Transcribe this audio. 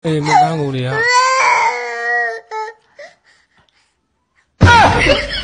မင်းသားငုံတွေက